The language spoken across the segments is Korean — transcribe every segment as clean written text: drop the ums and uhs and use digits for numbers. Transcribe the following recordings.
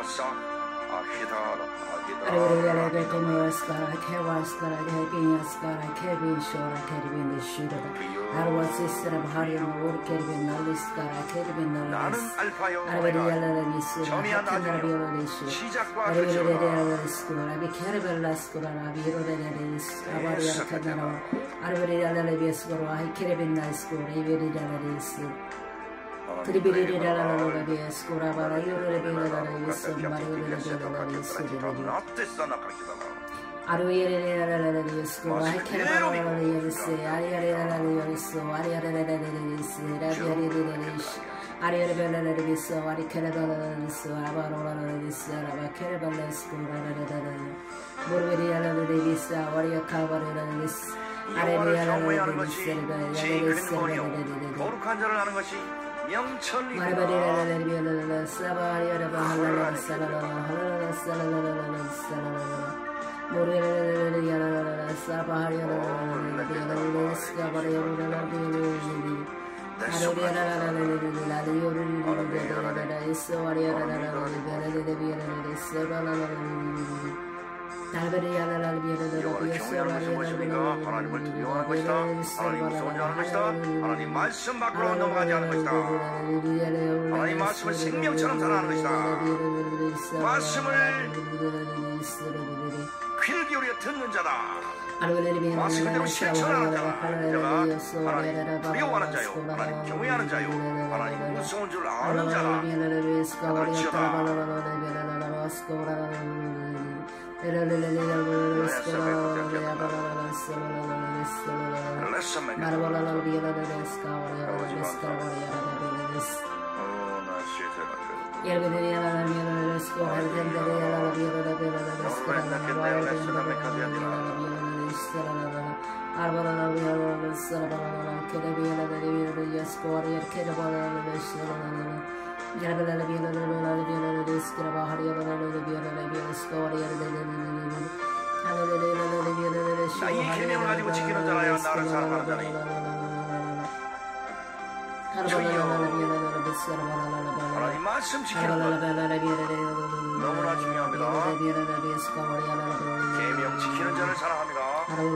나는 알파요 오메가요 전이하나니요 시작과 끝이로다. 여호와를 경외하는 것이 제일 큰 권이요 거룩한 자를 하는 것이 명철이구나. 하나님을 두려워하는 것이다. 하나님을 존중하는 것이다. 하나님 말씀 밖으로 넘어가지 않는 것이다. 하나님 말씀을 생명처럼 살아가는 것이다. 말씀을 귀를 기울여 듣는 자다. 말씀 그대로 실천하는 자다. 내가 하나님 두려워하는 자요, 하나님 경외하는 자요, 하나님 무서운 줄 아는 자라. 그럴지어다. 나의 계명을 가지고 지키는 자라야 나를 사랑하는 자니. 주여 하나님 말씀 지키는 것 너무나 중요합니다. 계명 지키는 자를 사랑합니다.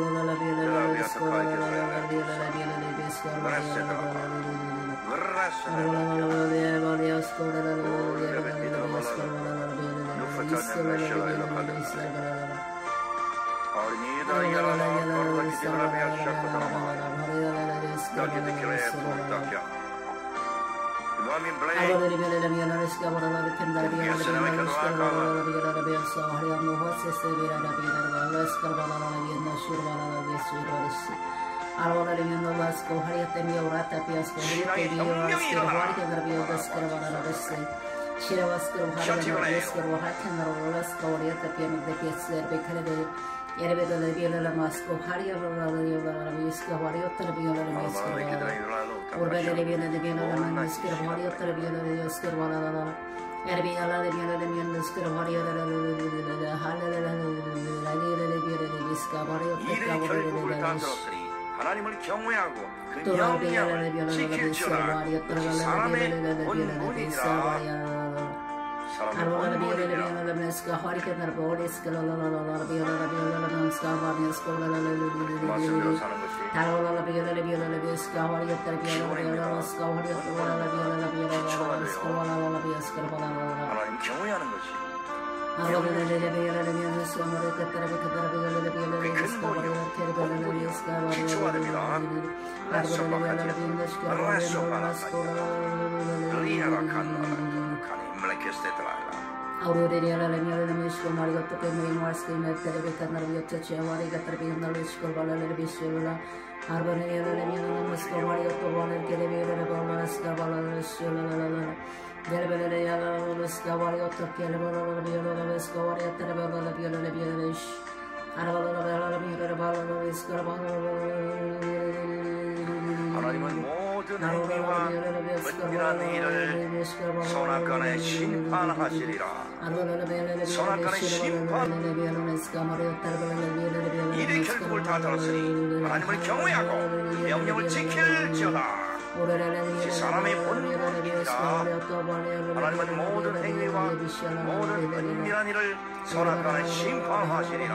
하나님을 경외하고 그 명령을 지킬지어다. 그것이 사람의 본분이니라. 사람의 본분이니라. 말씀대로 사는 것이 하나님 경외하는 것이 기초가 됩니다. 하나님은 모든 행위와 은밀한 일을 선악간에 심판하시리라. 선악간에 심판 일이 결국을 다 들었으니 하나님을 경외하고 명령을 지킬지어다. 이것이 사람의 본분입니다. 하나님은 모든 행위와 모든 은밀한 일을 선악간에 심판하시리라.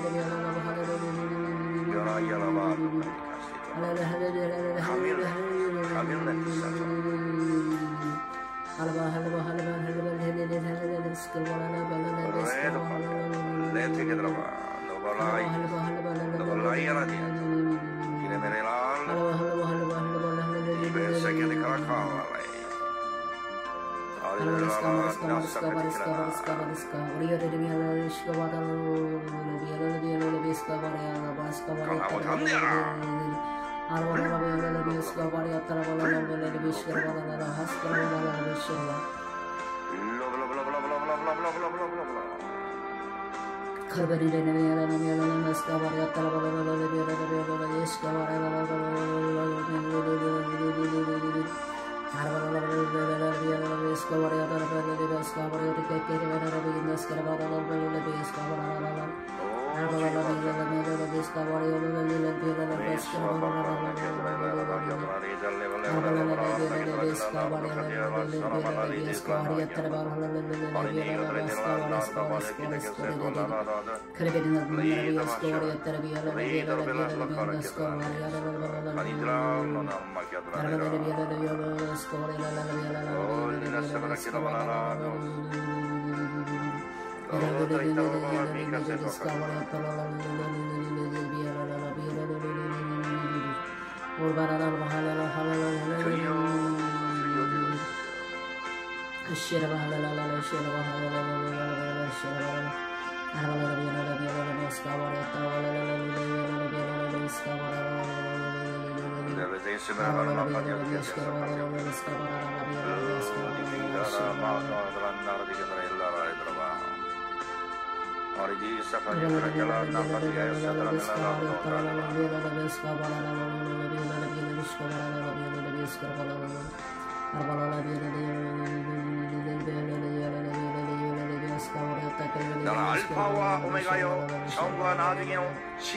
나는 알파와 오메가요 처음과 나중이요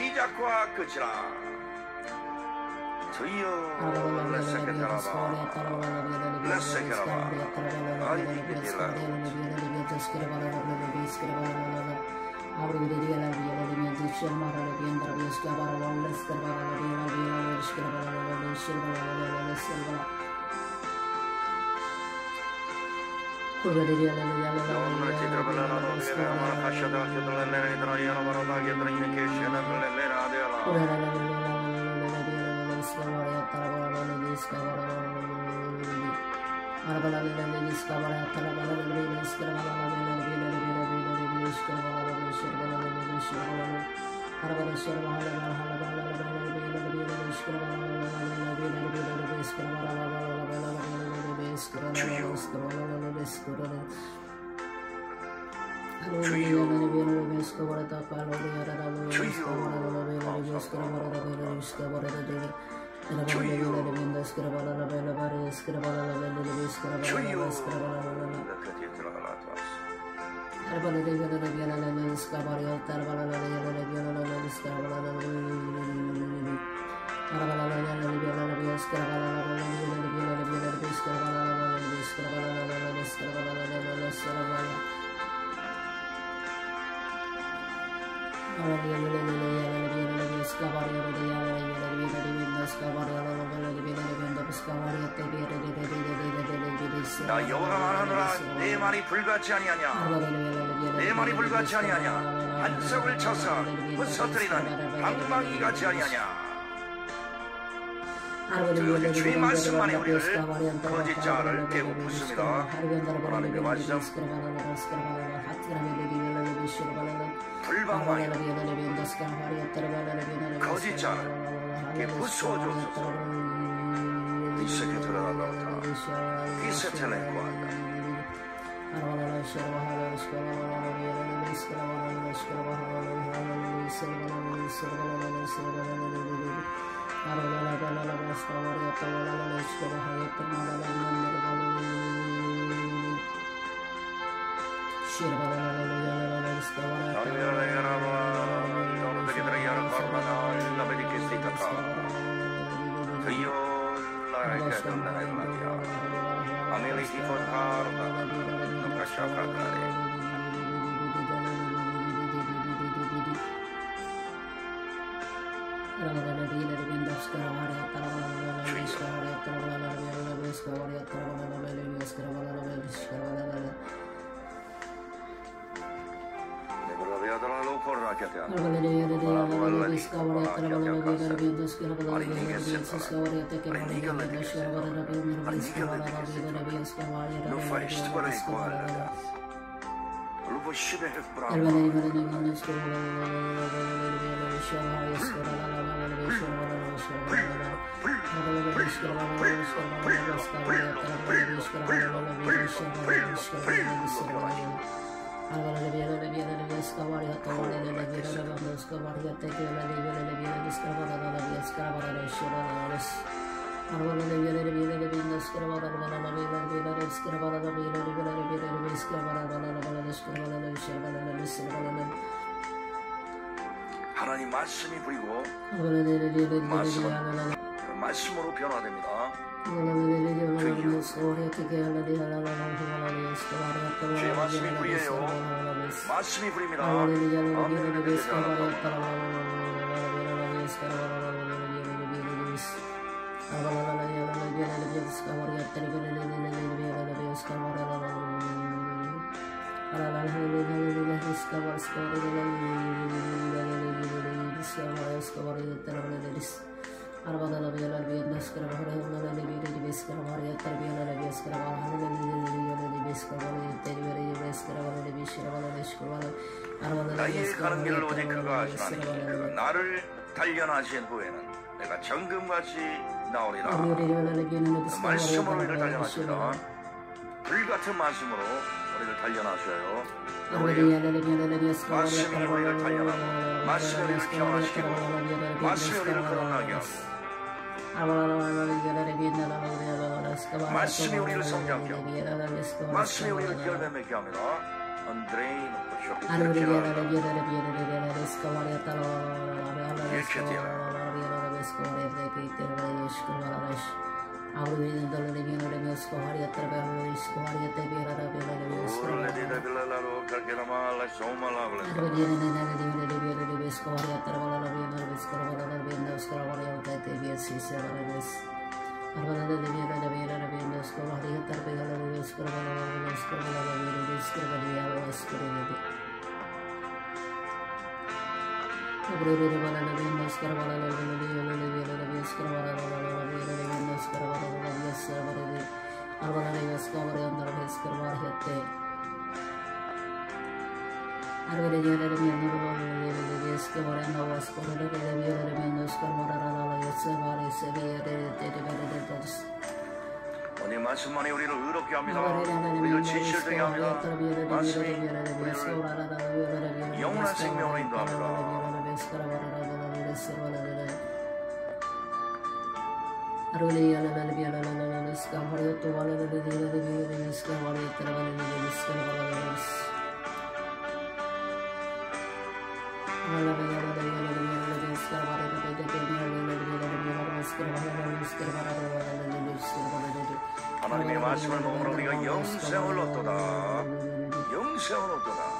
시작과 끝이라. 주여 레세케타라바 레세케라바 아리비디라 나 여호와가 말하노라 내 말이 불같이 아니하냐 내 말이 불같이 아니하냐 한석을 쳐서 부서뜨리는 방망이 같이 아니하냐. 주의 말씀만이 우리를 거짓 자를 깨고 부숩니다. 하나님의 말씀 불방망이 거짓 자를 깨 부수어주옵소서. 이새끼 들어달라고 이새텔레고 한다. que andar en la vía. Ameli di portarla, non cacciacare. 하나님 말씀이 부리고 말씀으로 변화됩니다. 주의 말씀이 부리에요. 말씀이 부립니다. 나의 가는 길을 오직 그가 하시나니 그가 나를 단련하신 후에는 내가 정금같이 나오리라. 말씀으로 우리를 단련하십니다. 불같은 말씀으로 우리를 단련하셔요. 말씀이 우리를 단련하고 말씀이 우리를 변화시키고 말씀이 우리를 거듭나게 하고 말씀이 우리를 성장케 하고 말씀이 우리를 결백하게 합니다. 안드레이 오늘 말씀만이 우리를 의롭게 합니다. 우리를 진실되게 합니다. 말씀이 우리를 영원한 생명으로 인도합니다. 하나님의 말씀을 먹으러 우리가 영생을 얻도다. 영생을 얻도다.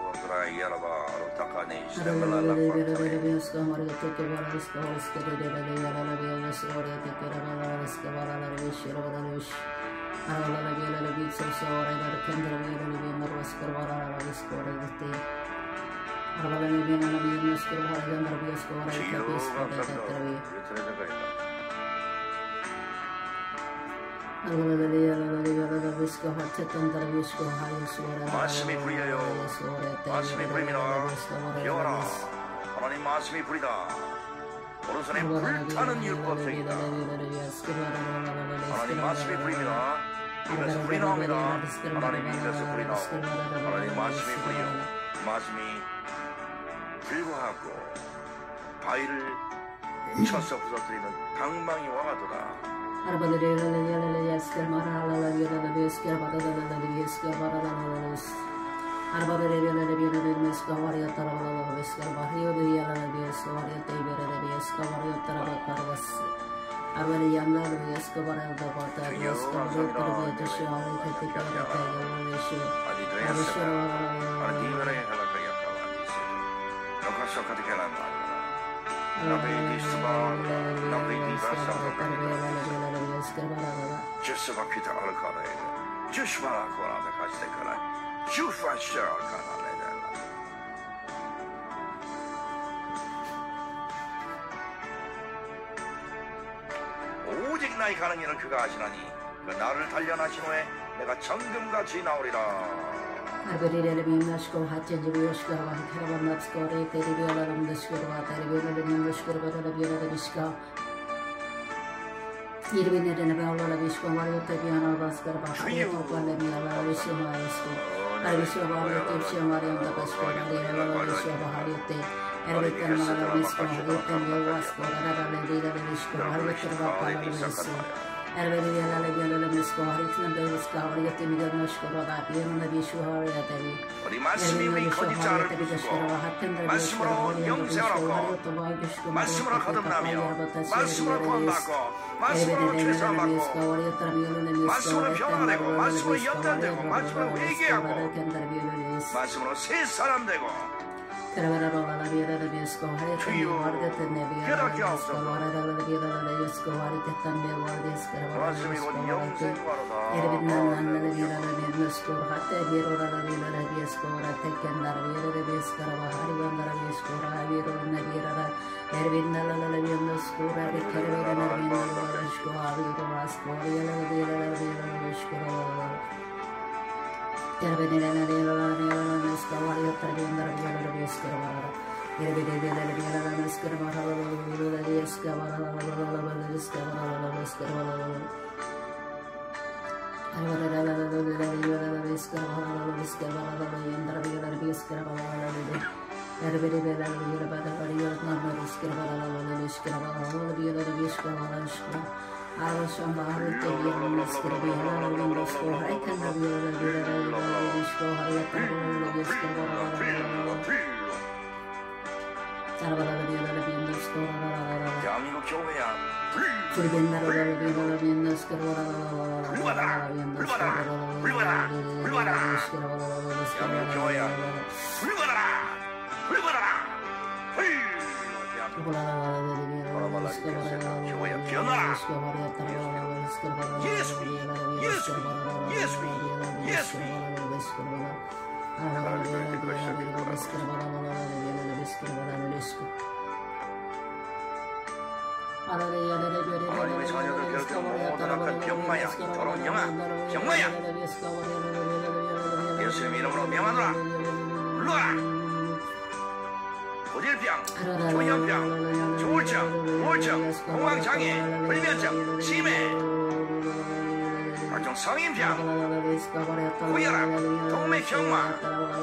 말씀이 불려요. 말씀이 불입니다. 기어라. 하나님 말씀이 불이다. 오른손에 불타는 율법적이다. 하나님 말씀이 불입니다. 입에서 불이 나옵니다. 하나님 입에서 불이 나오고 하나님 말씀이 불이요. 말씀이 불과하고 바위를 쳐서 부서뜨리는 방망이와 같도다. 오직 나의 가는 일은 그가 하시나니 그 나를 단련하신 후에 내가 정금같이 나오리라. 우리 말씀이 거짓 자를 부수고 말씀으로 영생하고 말씀으로 거듭나며 말씀으로 구원받고 말씀으로 죄사함받고 말씀으로 평화되고 말씀으로 연단되고 말씀으로 회개하고 말씀으로 새 사람 되고 주여 깨닫게 하옵소서. 말씀이 곧 영생과로다. 대한민국 교회야 하나님의 자녀들 결정 모든 악한 병마야 더러운 영아 병마야 예수님 이름으로 명하노라. 물러가라. 고질병, 조현병, 조울증, 우울증, 공황장애, 불면증, 치매, 각종 성인병, 고혈압, 동맥경화,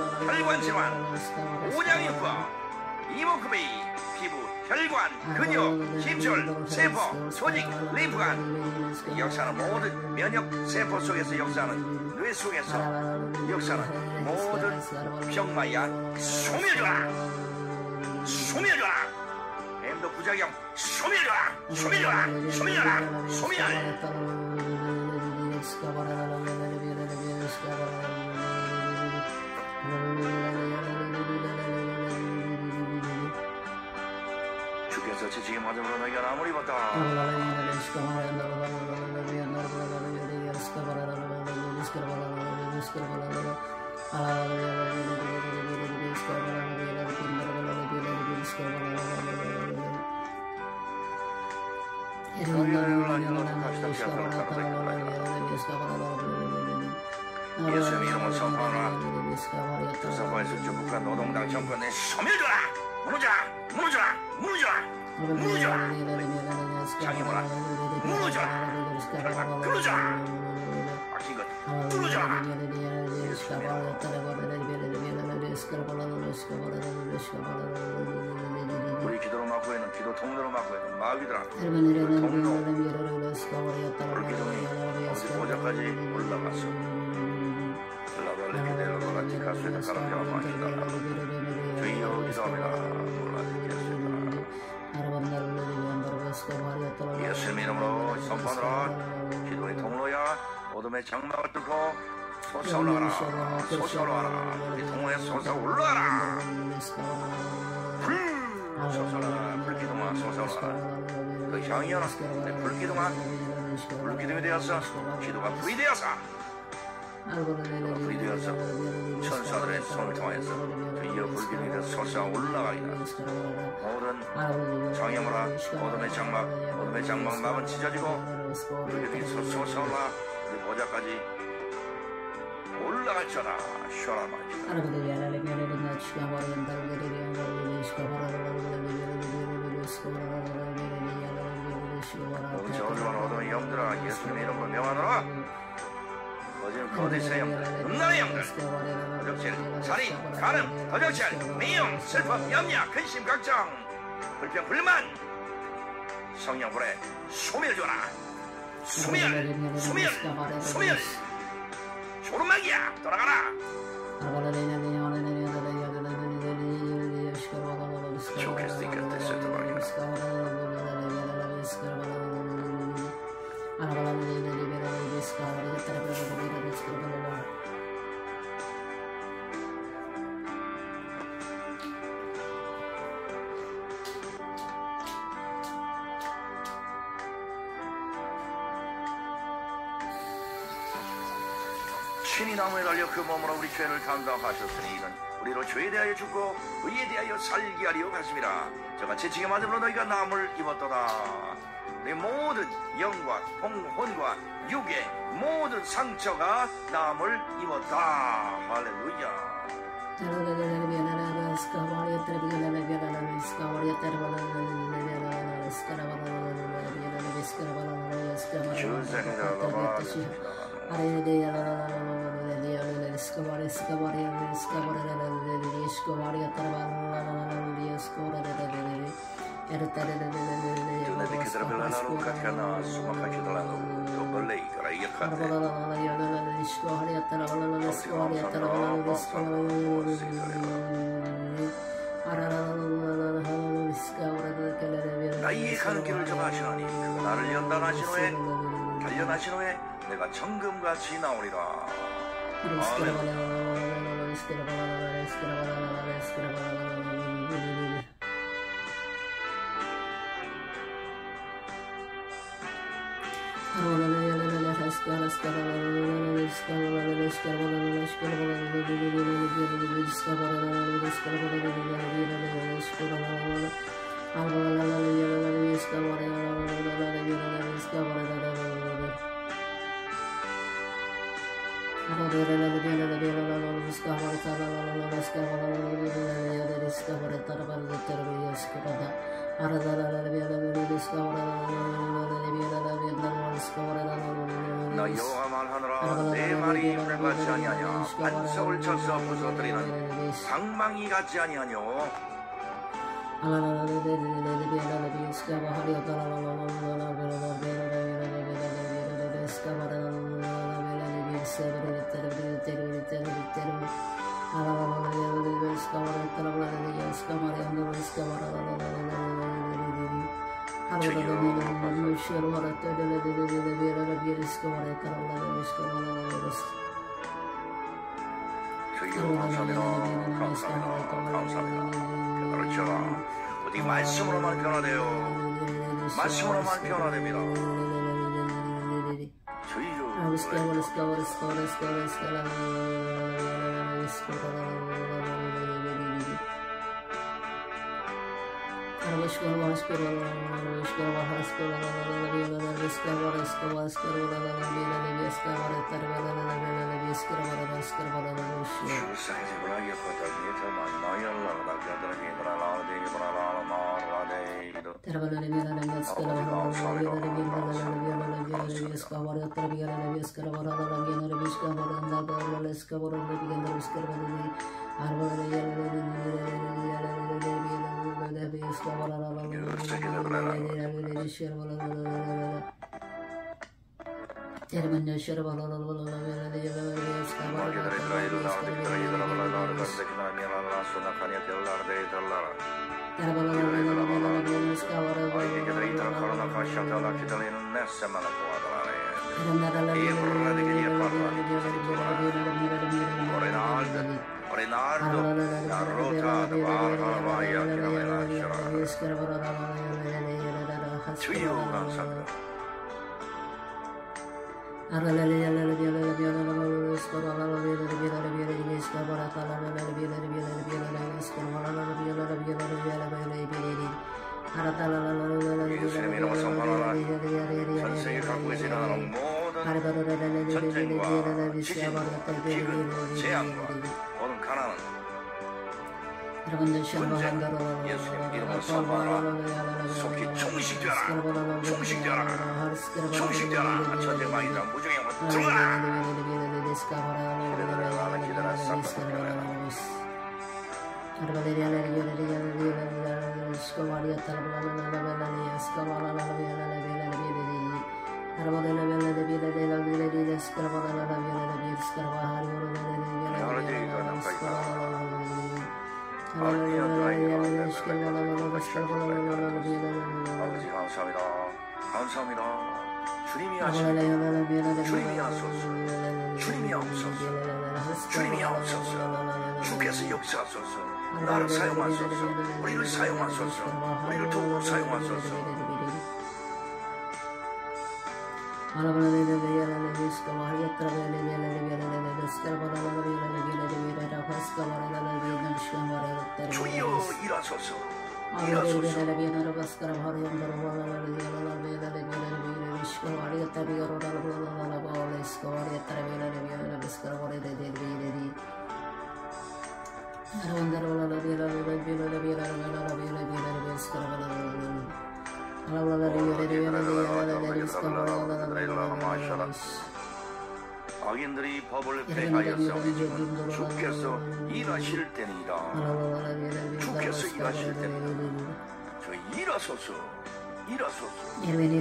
혈관질환, 오장인과 이목구비, 피부, 혈관, 근육, 힘줄, 세포, 조직, 림프관. 역사는 모든 면역 세포 속에서 역사는 뇌 속에서 역사는 모든 병마야 소멸줘라. 소멸줘라. 엠도 부작용 소멸줘라. 소멸줘라. 소멸줘라. 소멸. 주께서 지치게 맞음으로 내게 나무리 봤다. 예수님의 이름을 선포하노라. 투사파에서 주북한 노동당 정권에 소멸줘라. 무너져라. 무너져라. 무너져라. 무너져라. 장애물아 무너져라. 혈관 끊어져라. 막힌 것 뚫어져라. 우리 기도로 막고 있는 기도 통로로 막고 있는 마귀들아 그 통로 어디 보좌까지 올라갔소. 라발레기대로 놀라지 가수에다 가라비와 마시다라. 주여 기도합니다. 놀라지 예수님 이름으로 어둠의 장막을 뚫고 솟아올라가라. 솟아올라가라. 우리 동호에 솟아올라가라. 불 솟아올라가라. 불기둥아 솟아올라가라. 그 향이여라. 내 불기둥아 불기둥이 되어서 기도가 불이 되어서 불이 되어서 천사들의 손을 통해서 드디어 불기둥이 되어서 솟아올라가리라. 모든 장애물아 어둠의 장막 막은 찢어지고 불기둥이 솟아올라 우리 보좌까지 올라갈지어다. 쉬어라 말지어다. 저주와 어둠의 영들아 예수님의 이름으로 명하노라. 거짓 거짓의 영들 음란의 영들 도적질 살인 간음 도적질 미움 슬픔 염려 근심 걱정 불평 불만 성령불에 소멸해줘라. 소멸 조르막이야 돌아가라. 좋겠으니까 됐어도 말이야. 친히 나무에 달려 그 몸으로 우리 죄를 담당하셨으니 이는 우리로 죄에 대하여 죽고 의에 대하여 살게 하려 하심이라. 저가 지치게 맞음으로 너희가 나무를 입었도다. 내 모든 영과 혼과 육의 모든 상처가 나무를 입었다. 할렐루야. 나의 가는 길을 정하시나니 그가 나를 연단하신 후에 단련하신 후에 내가 정금같이 나오리라. 아멘. 나 여호와 말하노라. 내 말이 불같이 아니하냐 반석을 쳐서 부서뜨리는 방망이 같지 아니하뇨. 감사합니다. 변화를 주라. 어디 말씀으로만 변화되어 말씀으로만 변화됩니다. 주여 감사합니다. 예수님 이름으로 선포하노라. 전생에 갖고 계시는 모든 전쟁과 지진, 재앙과 모든 가난은 문제 예수님 이름으로 선포하노라. 속히 총식되어라. 총식되어라. 총식되어라. 전쟁망이다. 무중의 들어가라. 아버지 감사합니다. 감사합니다. 주님이 하시는 주님이 하소서. 주님이 하옵소서. 주님이 하옵소서. 주께서 역사하소서. 나를 사용하소서. 우리를 사용하소서. 우리를 도우고 사용하소서. 주여 일하소서. 악인들이 법을 폐하였사오니 주께서 일하실 때니라. 주께서 일하실 때니라. 저 일하소서. 일하소서.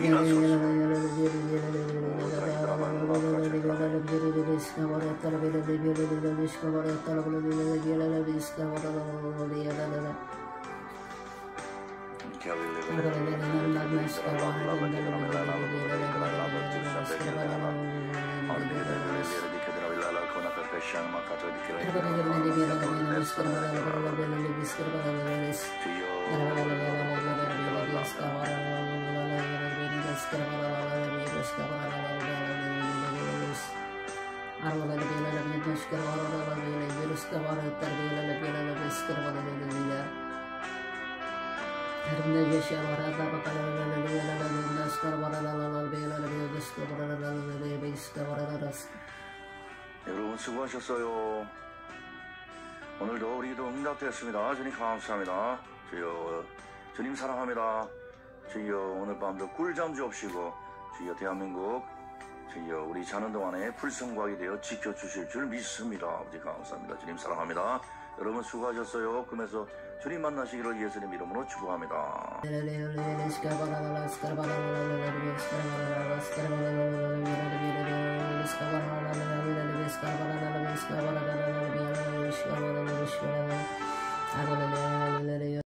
여러분 수고하셨어요. 오늘도 우리도 응답되었습니다. 주님 감사합니다. 주여 주님 사랑합니다. 주여 오늘 밤도 꿀잠 주옵시고 주여 대한민국 주여 우리 자는 동안에 불성과하게 되어 지켜주실 줄 믿습니다. 아버지 감사합니다. 주님 사랑합니다. 여러분 수고하셨어요. 금에서 주님 만나시기를 예수님 이름으로 축복합니다.